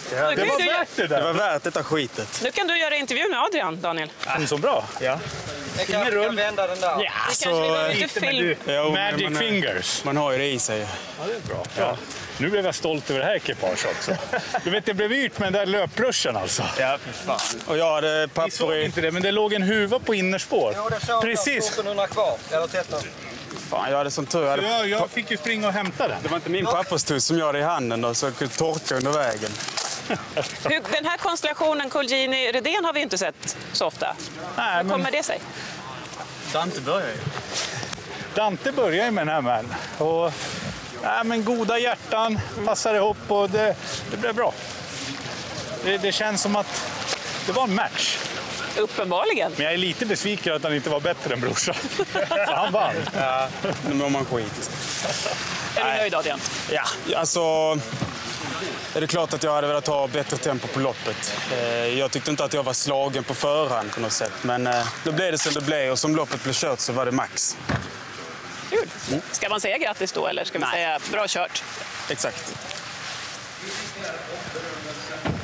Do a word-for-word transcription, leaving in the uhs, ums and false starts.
Ja, det var du... värt det där. Det var värt detta skitet. Nu kan du göra intervju med Adrian, Daniel. Ja, så bra. Ja. Jag kan, kan vända den där. Ja, så, kanske vi behöver inte Lite, men film. du, Jo, Magic men man, fingers. Man har ju det i sig. Ja, det är bra. Ja. Nu blev jag stolt över det här ekipaget också. Du vet, det blev yrt med den där löpruschen alltså. Ja, för fan. Och jag hade Vi såg papper i... inte det, men det låg en huva på innerspår. Jo, det såg Precis. fjortonhundra kvar. Eller tretton. Fan, jag hade som tur. Jag hade... Jag, jag fick ju springa och hämta den. Det var inte min papperstuss som jag hade i handen då, så jag kunde torka under vägen. Hur, den här konstellationen Colgjini-Redén har vi inte sett så ofta. Nej, Hur men kommer det sig? Dante börjar ju. Dante börjar ju med den här med. Och, nej, men goda hjärtan, passar ihop och det, det blev bra. Det, det känns som att det var en match. Uppenbarligen. Men jag är lite besviken att han inte var bättre än brorsan. Så han vann. Ja, nu mår man skit. Är du nöjd, Adrian? Ja, alltså... Är det klart att jag hade velat ha bättre tempo på loppet. Jag tyckte inte att jag var slagen på förhand på något sätt. Men då blev det som det blev och som loppet blev kört så var det max. Kul. Ska man säga grattis då eller ska vi Nej. säga bra kört? Exakt.